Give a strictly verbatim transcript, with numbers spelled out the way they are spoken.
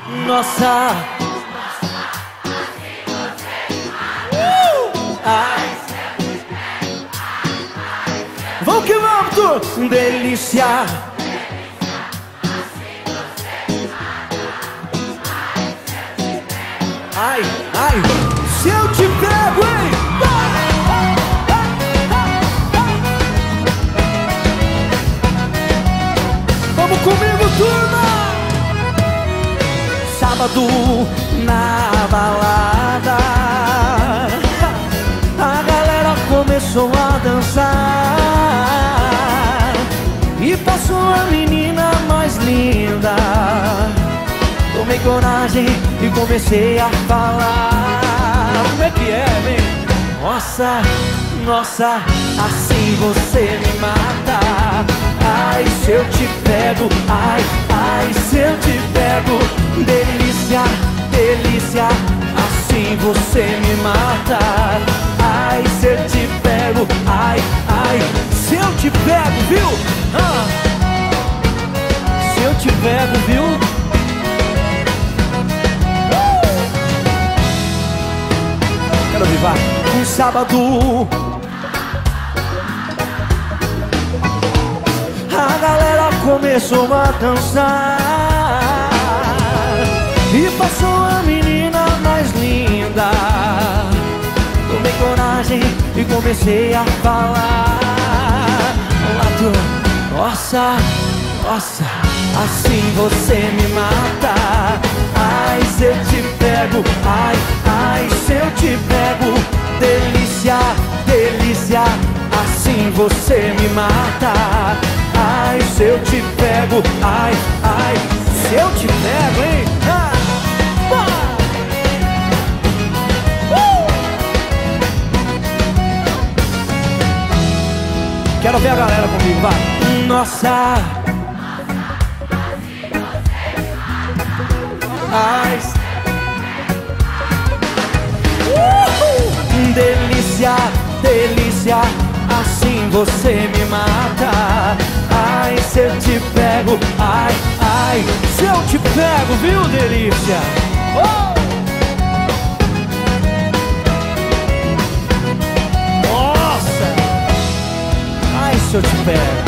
Nossa. Uh! Ai. Vamos que vamos, tu. Delícia. Ai, ai. Se eu te pego, hein? Vamos comigo, turma! Sábado na balada, a galera começou a dançar e passou a menina mais linda. Tomei coragem e comecei a falar. Como é que é, vem? Nossa, nossa, assim você me mata. Ai, se eu te pego, ai, ai, se eu te pego. Delícia, delícia, assim você me mata. Ai, se eu te pego, ai, ai, se eu te pego, viu? Ah. Se eu te pego, viu? Quero vivar um sábado. A galera começou a dançar e passou a menina mais linda. Tomei coragem e comecei a falar. Nossa, nossa, assim você me mata. Ai, se eu te pego, ai, ai, se eu te pego. Delícia, delícia, assim você me mata. Ai, se eu te pego, ai, ai, se eu te pego, hein? Ah, uh! Quero ver a galera comigo, vai. Nossa. Ai. Uh! Delícia, delícia, assim você me mata. Ai, se eu te pego, ai, ai, se eu te pego, viu, delícia? Oh! Nossa! Ai, se eu te pego.